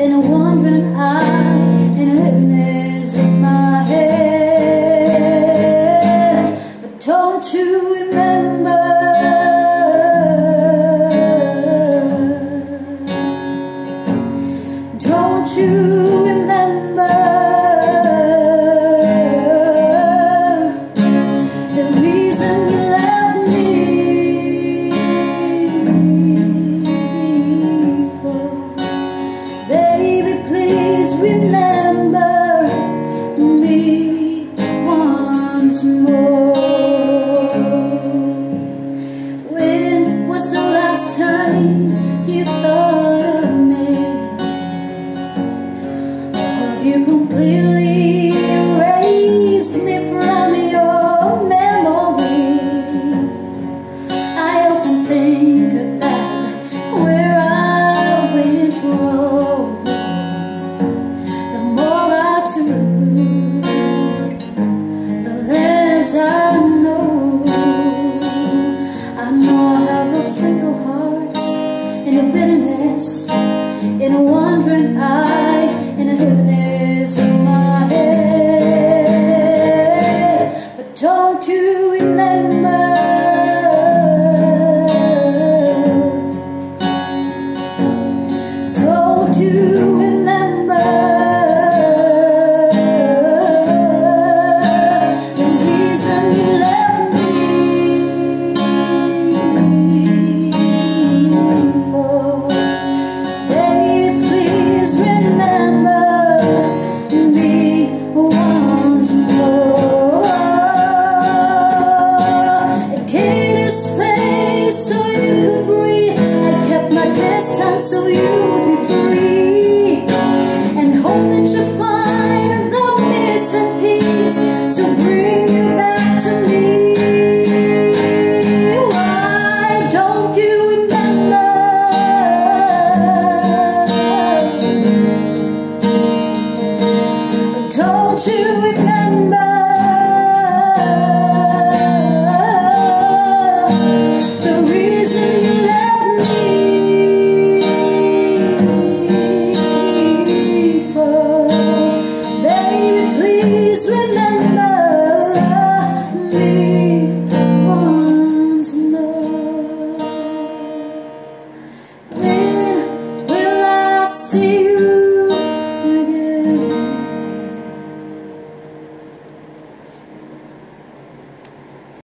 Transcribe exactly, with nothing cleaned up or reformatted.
and a wandering eye, and a heaviness in my head. But don't you remember? Don't you remember the reason you left me before? Baby, please remember me once more. When was the last time you thought of me? You completely erased me from your memory. I often think about where I went wrong. The more I do, the less I know. I know I have a fickle heart, and a bitterness, and a wandering eye, and a heaviness in my head. But don't you remember? Don't you remember the reason you left me for? Baby, please remember once more. I gave you space so you could breathe. I kept my distance so you would be free, and hope that you find the missing piece to bring you back to me. Why don't you remember? Don't you remember?